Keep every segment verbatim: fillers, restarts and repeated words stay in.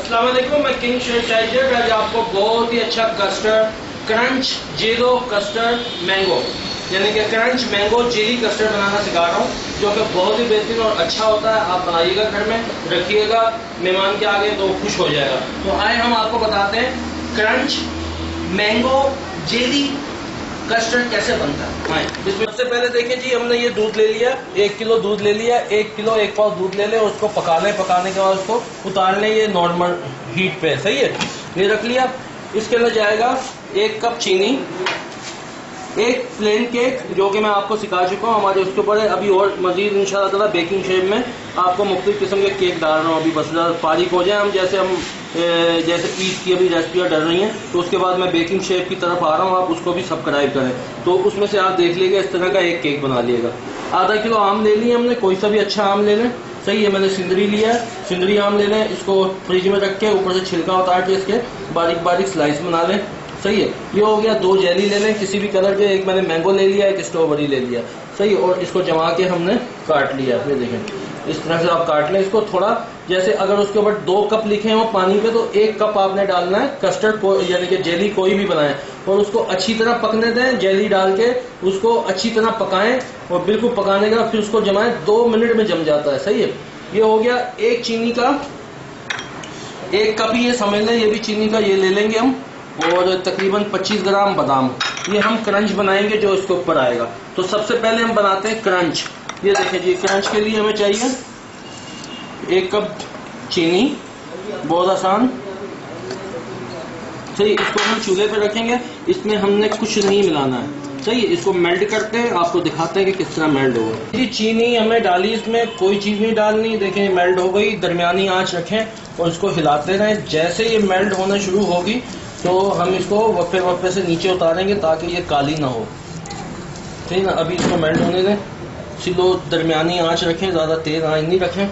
अस्सलाम वालेकुम, मैं किंग शेर टाइजर आज आपको बहुत ही अच्छा custard crunch jello custard mango यानी कि क्रंच मैंगो जेली कस्टर्ड बनाना सिखा रहा हूँ, जो कि बहुत ही बेहतरीन और अच्छा होता है। आप बनाइएगा, घर में रखिएगा, मेहमान के आगे तो खुश हो जाएगा। तो आए हम आपको बताते हैं क्रंच मैंगो जेली कस्टर्ड कैसे बनता है। हाँ, इसमें सबसे पहले देखिए जी, हमने ये दूध ले लिया, एक किलो दूध ले लिया, एक किलो एक पाव दूध ले लें, उसको पका लें, पकाने के बाद उसको उतार लें ये नॉर्मल हीट पे, सही है। ये रख लिया। इसके अंदर जाएगा एक कप चीनी, एक प्लेन केक जो कि मैं आपको सिखा चुका हूँ, हमारे उसके ऊपर है। अभी और मजीद इंशाल्लाह ताला बेकिंग शेप में आपको मुख्तलिफ किस्म के केक डाल रहा हूँ। अभी बस फारिग हो जाए हम, जैसे हम जैसे ईद की अभी रेसिपियाँ डल रही हैं, तो उसके बाद मैं बेकिंग शेप की तरफ आ रहा हूँ, आप उसको भी सब्सक्राइब करें। तो उसमें से आप देख लीजिएगा, इस तरह का एक केक बना लिएगा। आधा किलो आम ले लिए हमने, कोई सा भी अच्छा आम ले लें, सही है। मैंने सिंदरी लिया है, सिंदरी आम ले लें, इसको फ्रिज में रख के ऊपर से छिलका उतार के इसके बारीक बारीक स्लाइस बना लें, सही है। ये हो गया। दो जेली ले लें किसी भी कलर के, एक मैंने मैंगो ले लिया, एक स्ट्रॉबेरी ले लिया, सही। और इसको जमा के हमने काट लिया। ये देखें, इस तरह से आप काट लें इसको। थोड़ा जैसे अगर उसके ऊपर दो कप लिखे हो पानी पे, तो एक कप आपने डालना है कस्टर्ड को, यानी कि जेली कोई भी बनाए, और उसको अच्छी तरह पकने दें। जेली डाल के उसको अच्छी तरह पकाएं, और बिल्कुल पकाने के बाद फिर उसको जमाएं। दो मिनट में जम जाता है, सही है। ये हो गया। एक चीनी का एक कप ही ये समझ लें, ये भी चीनी का ये ले लेंगे हम, और तकरीबन पच्चीस ग्राम बादाम। ये हम क्रंच बनाएंगे जो इसके ऊपर आएगा। तो सबसे पहले हम बनाते हैं क्रंच। ये देखिए जी, क्रंच के लिए हमें चाहिए एक कप चीनी, बहुत आसान, सही। इसको हम चूल्हे पे रखेंगे, इसमें हमने कुछ नहीं मिलाना है, सही। इसको मेल्ट करते हैं, आपको दिखाते हैं कि किस तरह मेल्ट होगा। जी, चीनी हमने डाली, इसमें कोई चीज नहीं डालनी। देखें मेल्ट हो गई। दरमियानी आंच रखें और इसको हिलाते रहें। जैसे ये मेल्ट होना शुरू होगी तो हम इसको वक्फे वक्फे से नीचे उतारेंगे ताकि ये काली ना हो, ठीक ना। अभी इसको मेल्ट होने दें, सिलो दरमियानी आंच रखें, ज्यादा तेज आंच नहीं रखें।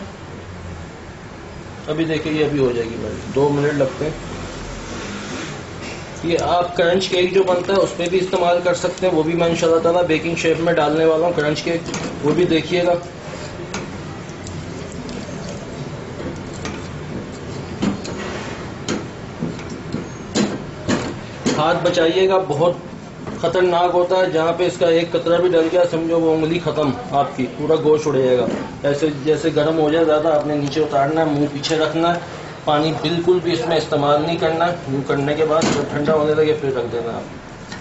अभी देखिए ये अभी हो जाएगी मेल्ट, दो मिनट लगते हैं। ये आप क्रंच केक जो बनता है उस पर भी इस्तेमाल कर सकते हैं, वो भी मैं इंशाल्लाह ताला बेकिंग शेप में डालने वाला हूँ क्रंच केक, वो भी देखिएगा। हाथ बचाइएगा, बहुत खतरनाक होता है। जहाँ पे इसका एक कतरा भी डल गया, समझो वो उंगली खत्म, आपकी पूरा गोश्त उड़ जाएगा। ऐसे जैसे गर्म हो जाए ज़्यादा, आपने नीचे उतारना है, मुंह पीछे रखना है, पानी बिल्कुल भी इसमें इस्तेमाल नहीं करना। यूँ करने के बाद जब ठंडा होने लगे फिर रख देना आप।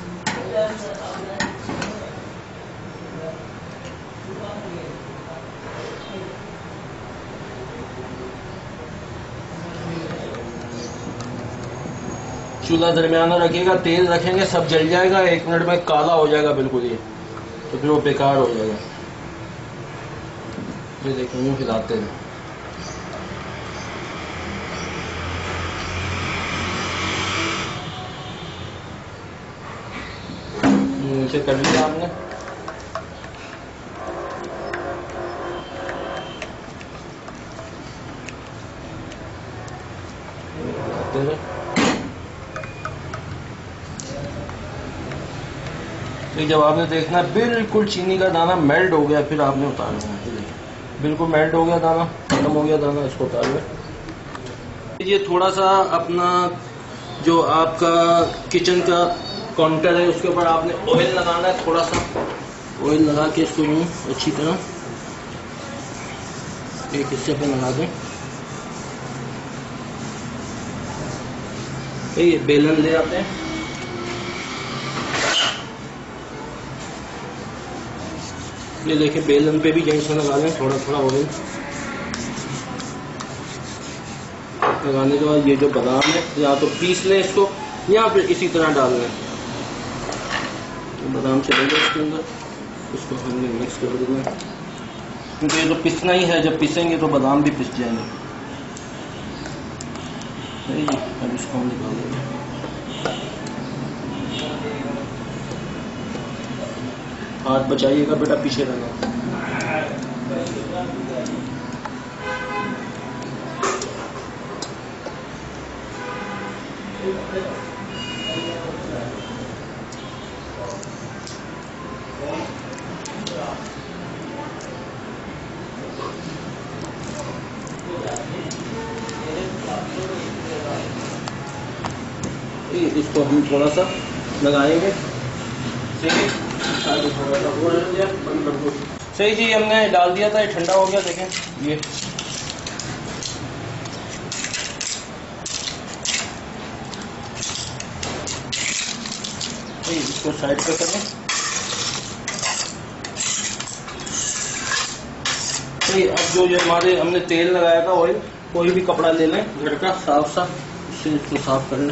चूल्हा दरमियाना रखिएगा, तेज रखेंगे सब जल जाएगा, एक मिनट में काला हो जाएगा बिल्कुल ये, तो फिर वो बेकार हो जाएगा। ये देखिए यूँ हिलाते हैं। नीचे कर लिया आपने। तो जब आपने देखना बिल्कुल चीनी का दाना मेल्ट हो गया, फिर आपने उतारना है। बिल्कुल मेल्ट हो गया दाना, खत्म हो गया दाना, इसको उतार लें। ये थोड़ा सा अपना जो आपका किचन का काउंटर है उसके ऊपर आपने ऑयल लगाना है। थोड़ा सा ऑयल लगा के इसको यूँ अच्छी तरह एक हिस्से पे लगा दें। ये बेलन ले आते हैं, ये देखिए बेलन पे भी यहीं से लगा लें थोड़ा थोड़ा ऑयल। लगाने के बाद ये जो बादाम है या तो पीस लें इसको, या फिर इसी तरह डाल लें। तो बादाम चले गए इसके अंदर, इसको हमने मिक्स कर देना, क्योंकि ये तो पिसना ही है, जब पिसेंगे तो बादाम भी पिस जाएंगे। अब इसको हम निकाल देंगे। हाथ बचाइएगा बेटा, पीछे रहना। इसको हम थोड़ा सा लगाएंगे। सही जी, हमने डाल दिया था, ये ठंडा हो गया। देखें ये इसको साइड पे करें। सही, अब जो ये हमारे हमने तेल लगाया था ऑयल, कोई भी कपड़ा ले लें घर का साफ सा, उससे इसको साफ कर लें।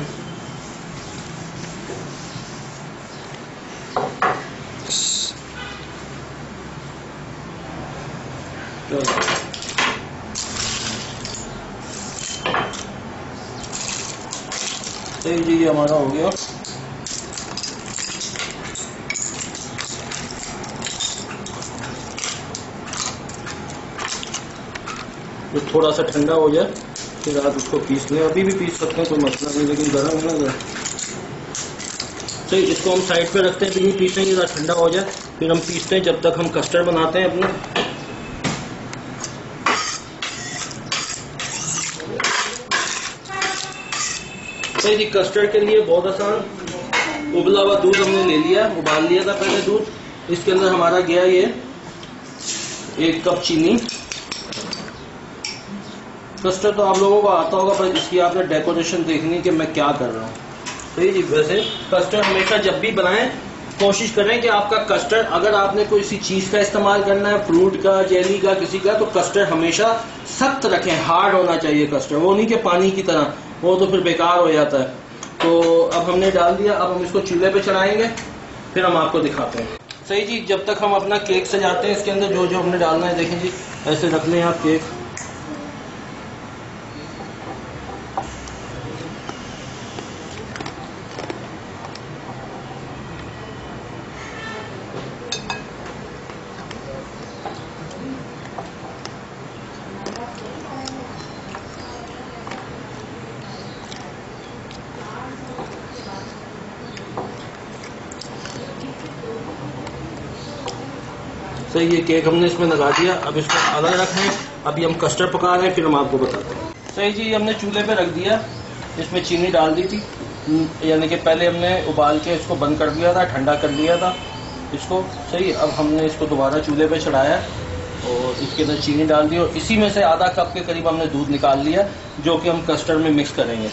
सही जी, ये हमारा हो गया। तो थोड़ा सा ठंडा हो जाए फिर आप उसको पीस लें। अभी भी पीस सकते हैं, कोई मसला नहीं, लेकिन गर्म है ना। सही, इसको हम साइड पे रखते हैं, फिर भी पीसेंगे, ज़रा ठंडा हो जाए फिर हम पीसते हैं, जब तक हम कस्टर्ड बनाते हैं अपना। सही जी, कस्टर्ड के लिए बहुत आसान, उबला हुआ दूध हमने ले लिया, उबाल लिया था पहले दूध। इसके अंदर हमारा गया ये एक कप चीनी। कस्टर्ड तो आप लोगों को आता होगा, पर इसकी आपने डेकोरेशन देखनी कि मैं क्या कर रहा हूँ। सही जी, वैसे कस्टर्ड हमेशा जब भी बनाएं कोशिश करें कि आपका कस्टर्ड, अगर आपने कोई सी चीज़ का इस्तेमाल करना है, फ्रूट का, जेली का, किसी का, तो कस्टर्ड हमेशा सख्त रखें, हार्ड होना चाहिए कस्टर्ड, वो नहीं कि पानी की तरह, वो तो फिर बेकार हो जाता है। तो अब हमने डाल दिया, अब हम इसको चूल्हे पे चढ़ाएंगे, फिर हम आपको दिखाते हैं। सही जी, जब तक हम अपना केक सजाते हैं, इसके अंदर जो जो हमने डालना है, देखें जी, ऐसे रख लें आप केक। सही, ये केक हमने इसमें लगा दिया, अब इसको अलग रखें। अभी हम कस्टर्ड पका रहे हैं, फिर हम आपको बताते हैं। सही जी, हमने चूल्हे पे रख दिया, इसमें चीनी डाल दी थी, यानी कि पहले हमने उबाल के इसको बंद कर दिया था, ठंडा कर लिया था इसको। सही, अब हमने इसको दोबारा चूल्हे पे चढ़ाया और इसके अंदर चीनी डाल दी, और इसी में से आधा कप के करीब हमने दूध निकाल लिया, जो कि हम कस्टर्ड में मिक्स करेंगे।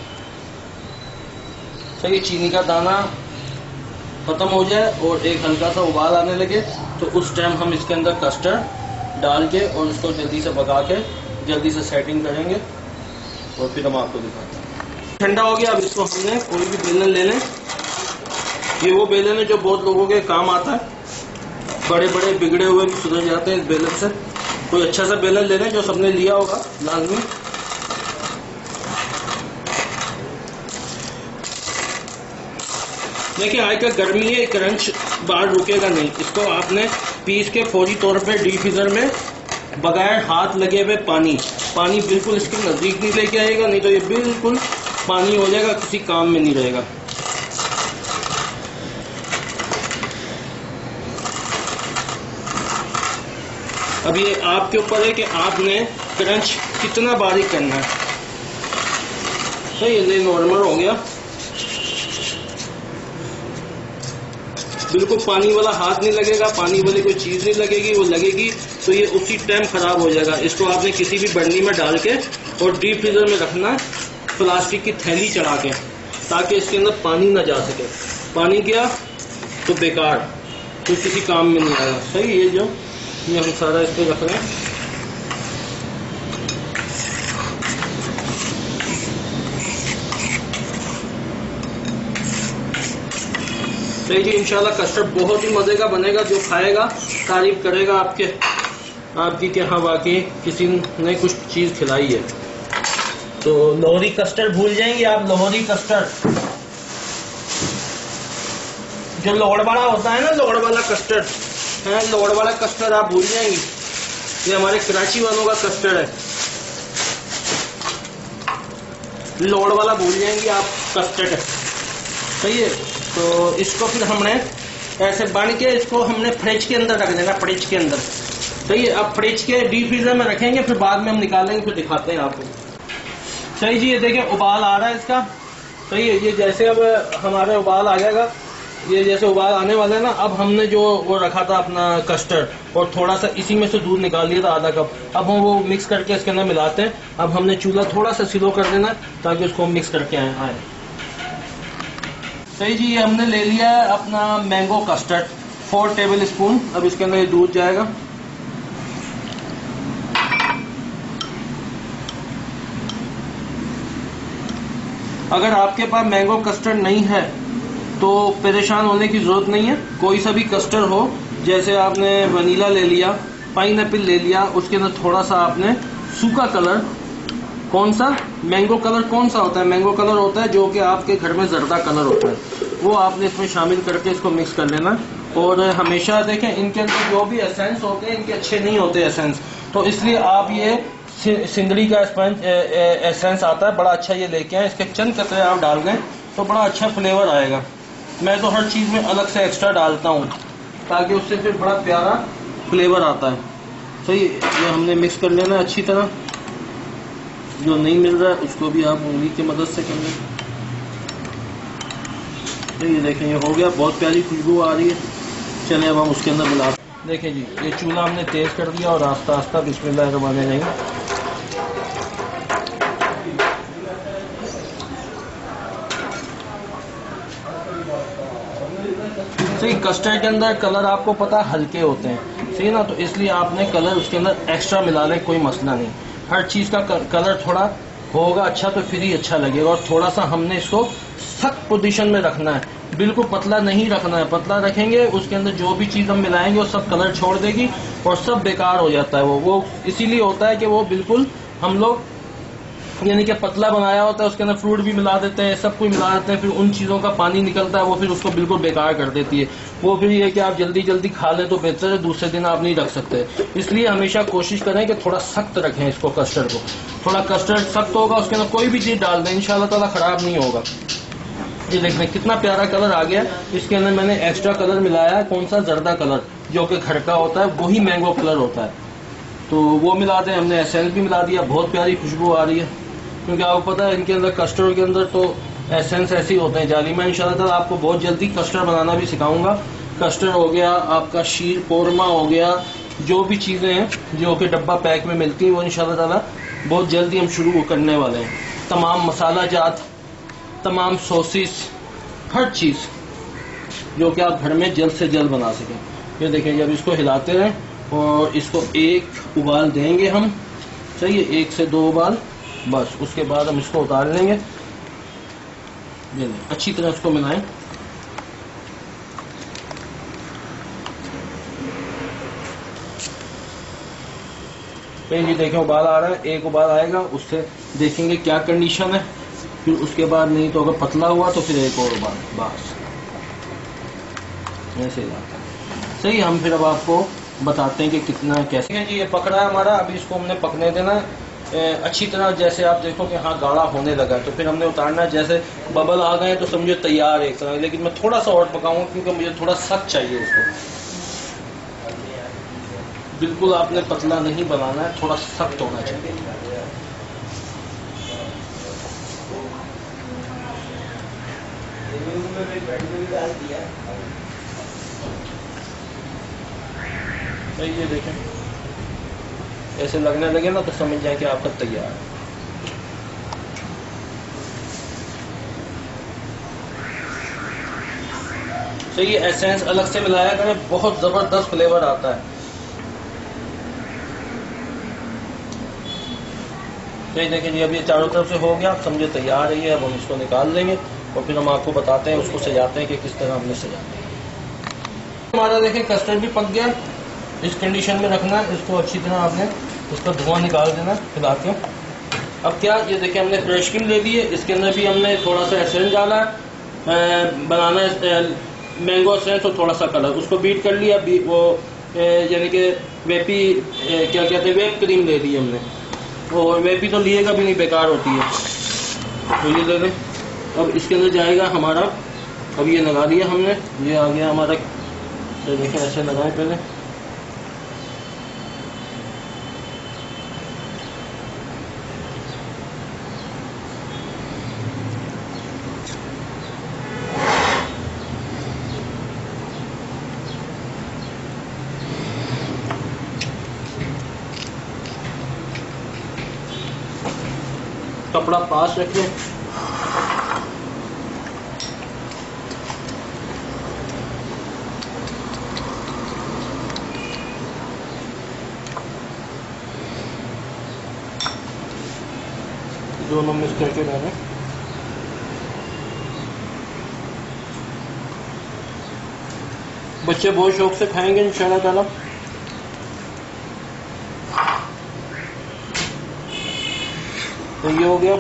सही, चीनी का दाना खत्म हो जाए और एक हल्का सा उबाल आने लगे, तो उस टाइम हम इसके अंदर कस्टर्ड डाल के और उसको जल्दी से पका के जल्दी से सेटिंग करेंगे, और फिर हम आपको दिखाते हैं। ठंडा हो गया, अब इसको हमने कोई भी बेलन ले लें। ये वो बेलन है जो बहुत लोगों के काम आता है, बड़े बड़े बिगड़े हुए भी सुधर जाते हैं इस बेलन से। कोई अच्छा सा बेलन ले लें जो सबने लिया होगा लाजमी। देखिए, आज का गर्मी है, क्रंच बाहर रुकेगा नहीं। इसको आपने पीस के फौरी तौर पे डीफ्रीजर में बगैर हाथ लगे हुए पानी पानी बिल्कुल इसके नजदीक नहीं लेके आएगा, नहीं तो ये बिल्कुल पानी हो जाएगा, किसी काम में नहीं रहेगा। अब ये आपके ऊपर है कि आपने क्रंच कितना बारीक करना है। तो ये नॉर्मल हो गया, बिल्कुल पानी वाला हाथ नहीं लगेगा, पानी वाली कोई चीज नहीं लगेगी, वो लगेगी तो ये उसी टाइम खराब हो जाएगा। इसको आपने किसी भी बर्नी में डाल के और डीप फ्रीजर में रखना है, प्लास्टिक की थैली चढ़ा के, ताकि इसके अंदर पानी ना जा सके। पानी गया तो बेकार, तो किसी काम में नहीं आएगा। सही, ये जो ये हम सारा इस पर रख रहे हैं। सही जी, इंशाल्लाह कस्टर्ड बहुत ही मजे का बनेगा, जो खाएगा तारीफ करेगा आपके आपकी कि हाँ वाकई किसी ने कुछ चीज खिलाई है। तो लोहरी कस्टर्ड भूल जाएंगे आप, लोहरी कस्टर्ड जो लोड़ वाला होता है ना, लोड़ वाला कस्टर्ड है, लोड़ वाला कस्टर्ड आप भूल जाएंगे। ये हमारे कराची वालों का कस्टर्ड है, लोड़ वाला भूल जाएंगे आप कस्टर्ड है। सही है, तो इसको फिर हमने ऐसे बन के इसको हमने फ्रिज के अंदर रख देना, फ्रिज के अंदर। सही है, अब फ्रिज के डीप फ्रीजर में रखेंगे, फिर बाद में हम निकालेंगे, फिर दिखाते हैं आपको। सही जी, ये देखें उबाल आ रहा है इसका, सही है। ये जैसे अब हमारे उबाल आ जाएगा, ये जैसे उबाल आने वाला है ना, अब हमने जो वो रखा था अपना कस्टर्ड और थोड़ा सा इसी में से दूध निकाल लिया था आधा कप, अब हम वो मिक्स करके इसके अंदर मिलाते हैं। अब हमने चूल्हा थोड़ा सा स्लो कर देना ताकि उसको मिक्स करके आए आए सही जी। ये हमने ले लिया है अपना mango custard four tablespoon. अब इसके अंदर ये दूध जाएगा। अगर आपके पास मैंगो कस्टर्ड नहीं है तो परेशान होने की जरूरत नहीं है। कोई सा भी कस्टर्ड हो, जैसे आपने वनीला ले लिया, पाइनएप्पल ले लिया, उसके अंदर थोड़ा सा आपने सूखा कलर, कौन सा मैंगो कलर कौन सा होता है, मैंगो कलर होता है जो कि आपके घर में जर्दा कलर होता है, वो आपने इसमें शामिल करके इसको मिक्स कर लेना। और हमेशा देखें इनके अंदर जो भी एसेंस होते हैं इनके अच्छे नहीं होते एसेंस, तो इसलिए आप ये सिंदड़ी का स्पंज एसेंस आता है बड़ा अच्छा, ये लेके आए, इसके चंद कतरे आप डाल दें तो बड़ा अच्छा फ्लेवर आएगा। मैं तो हर चीज में अलग से एक्स्ट्रा डालता हूँ ताकि उससे फिर बड़ा प्यारा फ्लेवर आता है। सही, ये हमने मिक्स कर लेना अच्छी तरह। जो नहीं मिल रहा है उसको भी आप उंगली की मदद से कर लें। तो ये देखें ये हो गया, बहुत प्यारी खुशबू आ रही है। चले अब हम उसके अंदर मिला देखें जी, ये चूल्हा हमने तेज कर दिया और आस्ता आस्ता बिस्मिल्लाह रहमान रहीम। सही, कस्टर्ड के अंदर कलर आपको पता हल्के होते हैं, सही ना, तो इसलिए आपने कलर उसके अंदर एक्स्ट्रा मिला लें, कोई मसला नहीं। हर चीज का कलर थोड़ा होगा अच्छा तो फिर ही अच्छा लगेगा। और थोड़ा सा हमने इसको सख्त पोजीशन में रखना है, बिल्कुल पतला नहीं रखना है। पतला रखेंगे उसके अंदर जो भी चीज हम मिलाएंगे वो सब कलर छोड़ देगी और सब बेकार हो जाता है। वो वो इसीलिए होता है कि वो बिल्कुल हम लोग यानी कि पतला बनाया होता है, उसके अंदर फ्रूट भी मिला देते हैं, सब कुछ मिला देते हैं, फिर उन चीज़ों का पानी निकलता है, वो फिर उसको बिल्कुल बेकार कर देती है। वो फिर ये कि आप जल्दी जल्दी खा लें तो बेहतर है, दूसरे दिन आप नहीं रख सकते। इसलिए हमेशा कोशिश करें कि थोड़ा सख्त रखें इसको, कस्टर्ड को। थोड़ा कस्टर्ड सख्त होगा, उसके अंदर कोई भी चीज़ डाल दें इंशाल्लाह ताला खराब नहीं होगा। ये देखने कितना प्यारा कलर आ गया। इसके अंदर मैंने एक्स्ट्रा कलर मिलाया है, कौन सा, जर्दा कलर, जो कि घर का होता है, वही मैंगो कलर होता है, तो वो मिला दें। हमने एसेंस भी मिला दिया, बहुत प्यारी खुशबू आ रही है, क्योंकि आपको पता है इनके अंदर कस्टर्ड के अंदर तो एसेंस ऐसे ही होते हैं जाली। मैं इंशाल्लाह ताला आपको बहुत जल्दी कस्टर्ड बनाना भी सिखाऊंगा। कस्टर्ड हो गया, आपका शीर कोरमा हो गया, जो भी चीज़ें हैं जो कि डब्बा पैक में मिलती हैं वो इंशाल्लाह ताला बहुत जल्दी हम शुरू करने वाले हैं। तमाम मसाला जात, तमाम सॉसेस, हर चीज़ जो कि आप घर में जल्द से जल्द बना सकें। ये देखें, जब इसको हिलाते रहें और इसको एक उबाल देंगे हम, सही है, एक से दो उबाल बस, उसके बाद हम इसको उतार लेंगे। ये लें, अच्छी तरह इसको मिलाएं। जी देखें उबाल आ रहा है, एक उबाल आएगा उससे देखेंगे क्या कंडीशन है, फिर उसके बाद नहीं तो अगर पतला हुआ तो फिर एक और उबाल, बस ऐसे ही आता है। सही, हम फिर अब आपको बताते हैं कि कितना कैसे है जी। ये पकड़ा है हमारा, अभी इसको हमने पकने देना अच्छी तरह। जैसे आप देखो कि हाँ गाढ़ा होने लगा तो फिर हमने उतारना है। जैसे बबल आ गए तो समझो तैयार है एक तरह, लेकिन मैं थोड़ा सा और पकाऊंगा क्योंकि मुझे थोड़ा सख्त चाहिए इसको। बिल्कुल आपने पतला नहीं बनाना है, थोड़ा सख्त होना चाहिए। तो ये देखें ऐसे लगने लगे ना तो समझ जाए कि आपका तैयार है। तो ये एसेंस अलग से मिलाया करें, बहुत जबरदस्त फ्लेवर आता है। तो ये देखें जी, अब ये चारों तरफ से हो गया, समझे तैयार है ये। अब हम इसको निकाल देंगे और फिर हम आपको बताते हैं, उसको सजाते हैं कि किस तरह हमने सजाते हैं। हमारा देखें कस्टर्ड भी पक गया, इस कंडीशन में रखना है इसको। अच्छी तरह आपने उसका धुआं निकाल देना हिला के। अब क्या, ये देखिए हमने फ्रेश क्रीम ले ली है, इसके अंदर भी हमने थोड़ा सा एसेंस डाला है, बनाना मैंगो एसेंस और थोड़ा सा कलर, उसको बीट कर लिया। वो यानी कि वेपी क्या कहते हैं, वेप क्रीम ले ली हमने, और वेपी तो लिएगा भी नहीं, बेकार होती है। तो ये ले लें। अब इसके अंदर जाएगा हमारा, अब ये लगा दिया हमने, ये आ गया हमारा। तो देखिए ऐसे लगाएं पहले, कपड़ा पास रखिए। दोनों मिक्स करके डालें। बच्चे बहुत शौक से खाएंगे इंशाल्लाह ताला। तो ये हो गया,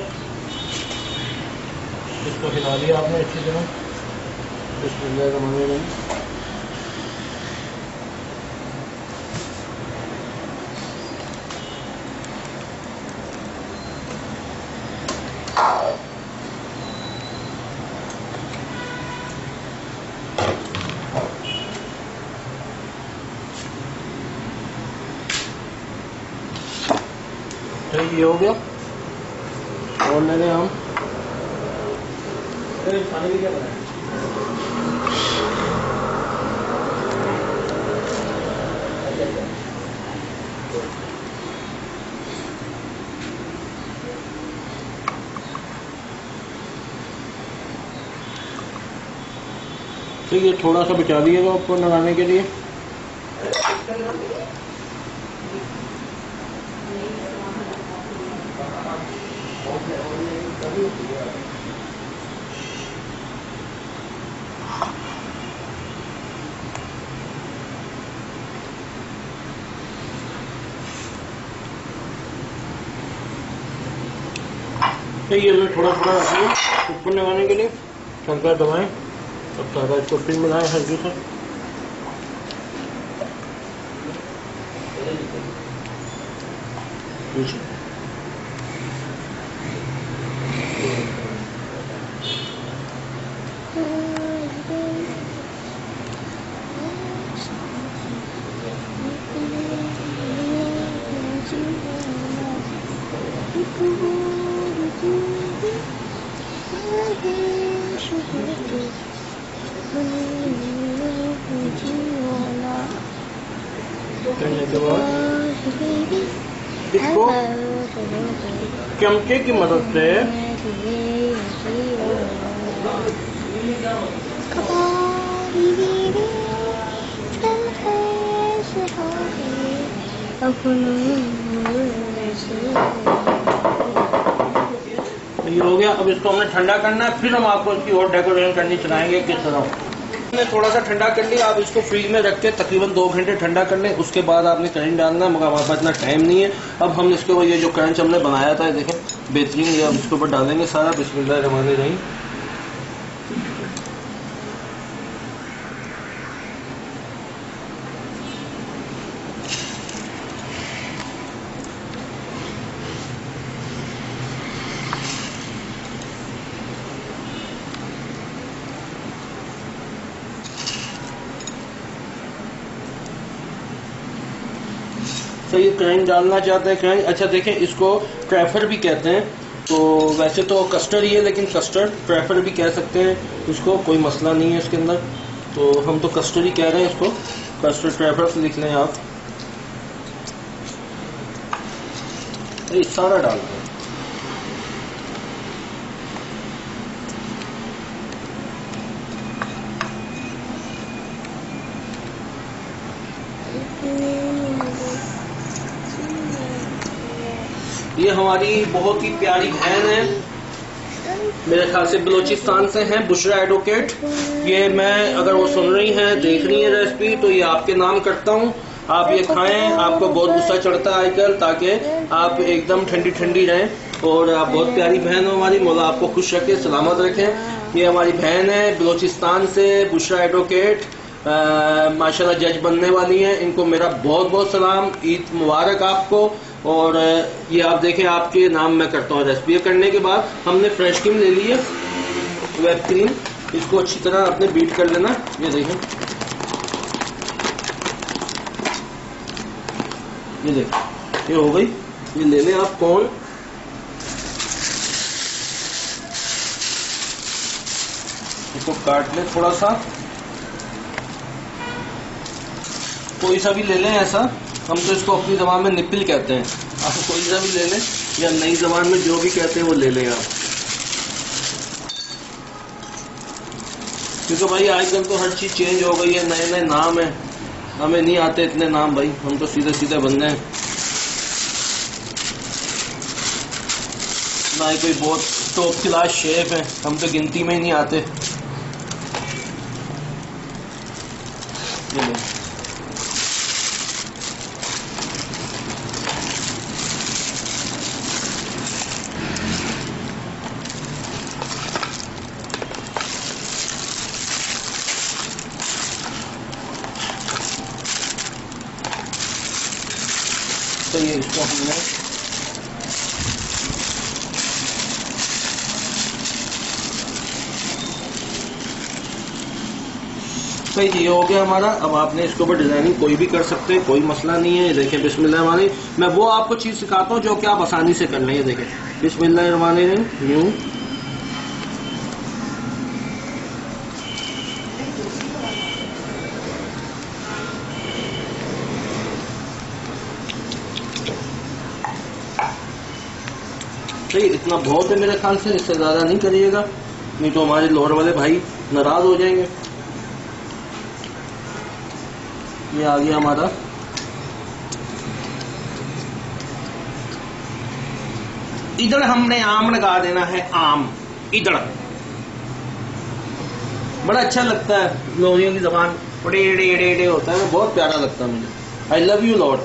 इसको हिला दिया आपने अच्छी तरह। बिस्मिल्लाहिर्रहमानिर्रहीम। तो ये हो गया, और ले लें हम पानी भी क्या बनाए। तो ये थोड़ा सा बचा दिएगा ऊपर लगाने के लिए। तो ये मैं थोड़ा थोड़ा रखिए ऊपर लगाने के लिए। शंकर दबाएं, अब सारा इसको फिर मिलाएं हल्की से। करने के बाद इसको चमचे की मदद से ये हो गया। अब इसको हमने ठंडा करना है, फिर हम आपको इसकी और डेकोरेशन करनी चलाएंगे किस तरह। हमने थोड़ा सा ठंडा कर लिया, आप इसको फ्रीज में रख के तकरीबन दो घंटे ठंडा कर लें। उसके बाद आपने क्रंच डालना है, मगर हमारे पास इतना टाइम नहीं है। अब हम इसके ऊपर ये जो क्रंच हमने बनाया था देखें बेहतरीन, ये हम इसके ऊपर डालेंगे सारा। बिस्मिल्लाहिर्रहमानिर्रहीम। तो ये क्रंच डालना चाहते हैं क्रंच। अच्छा देखें, इसको ट्रैफर भी कहते हैं। तो वैसे तो कस्टर्ड ही है, लेकिन कस्टर्ड ट्रैफर भी कह सकते हैं इसको, कोई मसला नहीं है इसके अंदर। तो हम तो कस्टर्ड ही कह रहे हैं इसको, कस्टर्ड ट्रैफर से लिख लें आप। ये सारा डाल दें। ये हमारी बहुत ही प्यारी बहन है, मेरे ख्याल से बलोचिस्तान से हैं, बुशरा एडवोकेट। ये मैं अगर वो सुन रही हैं, देख रही हैं रेसिपी, तो ये आपके नाम करता हूँ, आप ये खाएं। आपको बहुत गुस्सा चढ़ता है आजकल, ताकि आप एकदम ठंडी ठंडी रहें। और आप बहुत प्यारी बहन हो हमारी, मौला आपको खुश रखे, सलामत रखें। ये हमारी बहन है बलोचिस्तान से, बुशरा एडवोकेट, माशाल्लाह जज बनने वाली हैं। इनको मेरा बहुत बहुत सलाम, ईद मुबारक आपको। और ये आप देखें, आपके नाम मैं करता हूँ रेसिपी। करने के बाद हमने फ्रेश क्रीम ले ली है, वेब क्रीम। इसको अच्छी तरह आपने बीट कर लेना। ये देखें, ये देखें, ये हो गई। ये ले लें आप कॉर्न, इसको काट लें थोड़ा सा, कोई सा भी ले लें ऐसा। हम तो इसको अपनी ज़बान में निप्पल कहते हैं, आप कोई सा भी ले लें। या नई जबान में जो भी कहते हैं वो ले लें आप, क्योंकि भाई आजकल तो हर चीज चेंज हो गई है, नए नए नाम है, हमें नहीं आते इतने नाम भाई, हम तो सीधे सीधे बंदे हैं, ना ही कोई बहुत टॉप क्लास शेफ है, हम तो गिनती में ही नहीं आते। तो ये इसको हमने तो ये हो गया हमारा। अब आपने इसके ऊपर डिजाइनिंग कोई भी कर सकते हैं, कोई मसला नहीं है। देखें बिस्मिल्लाह रहमानी, मैं वो आपको चीज सिखाता हूँ जो कि आप आसानी से कर लें। ये देखें बिस्मिल्लाह रहमानी रहीम, यूं सही, इतना बहुत है मेरे ख्याल से, इससे ज्यादा नहीं करिएगा, नहीं तो हमारे लोअर वाले भाई नाराज हो जाएंगे। ये आ गया हमारा इधर, हमने आम लगा देना है, आम इधर बड़ा अच्छा लगता है, लोरियों की जबान बड़े एड़े एड़े एड़े होता है, बहुत प्यारा लगता है मुझे। I love you lord.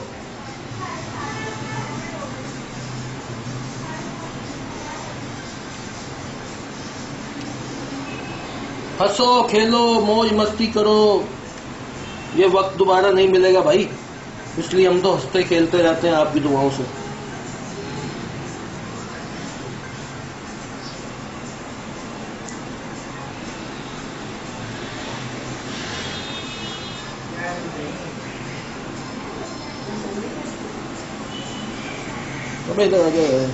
हंसो खेलो मौज मस्ती करो, ये वक्त दोबारा नहीं मिलेगा भाई, इसलिए हम तो हंसते खेलते रहते हैं आपकी दुआओं से। अब इधर आ गया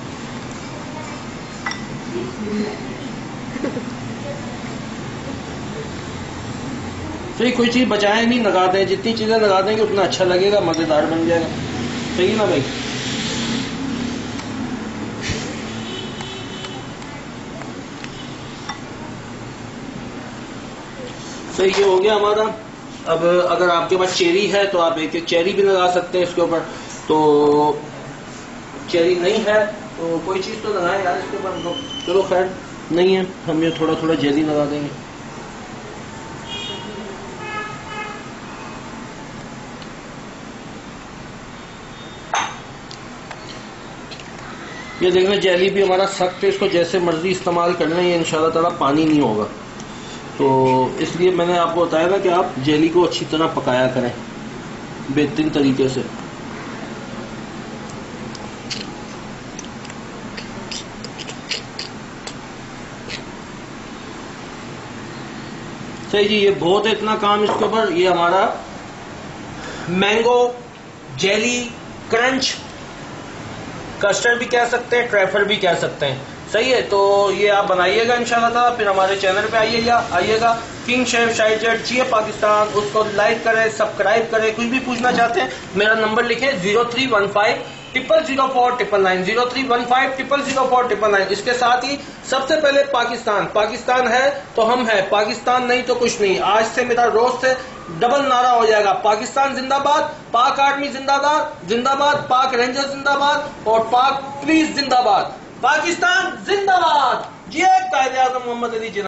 सही, कोई चीज बचाए नहीं, लगा दें, जितनी चीजें लगा देंगे उतना अच्छा लगेगा, मजेदार बन जाएगा। सही ना भाई? सही, ये हो गया हमारा। अब अगर आपके पास चेरी है तो आप एक एक चेरी भी लगा सकते हैं इसके ऊपर, तो चेरी नहीं है तो कोई चीज तो लगाए यार इसके ऊपर, चलो खैर नहीं है, हम ये थोड़ा थोड़ा जेली लगा देंगे। ये देखना जेली भी हमारा सख्त है, इसको जैसे मर्जी इस्तेमाल कर लें, ये इंशाल्लाह ताला पानी नहीं होगा, तो इसलिए मैंने आपको बताया ना कि आप जेली को अच्छी तरह पकाया करें बेहतरीन तरीके से। सही जी, ये बहुत है इतना काम इसके ऊपर। ये हमारा मैंगो जेली क्रंच कस्टर्ड भी कह सकते हैं, ट्रैफल भी कह सकते हैं। सही है, तो ये आप बनाइएगा इंशाल्लाह ताला, फिर हमारे चैनल पे आइएगा आइएगा किंग शेफ शाहिद जट जी पाकिस्तान, उसको लाइक करें, सब्सक्राइब करें। कुछ भी पूछना चाहते हैं मेरा नंबर लिखें zero three one five triple zero four triple nine zero three one five triple zero four triple nine. इसके साथ ही सबसे पहले पाकिस्तान, पाकिस्तान है तो हम है, पाकिस्तान नहीं तो कुछ नहीं। आज से मेरा रोज से डबल नारा हो जाएगा, पाकिस्तान जिंदाबाद, पाक आर्मी जिंदाबाद जिंदाबाद, पाक रेंजर जिंदाबाद और पाक पुलिस जिंदाबाद, पाकिस्तान जिंदाबाद। ये कायदे आज़म मोहम्मद अली जिन्ना।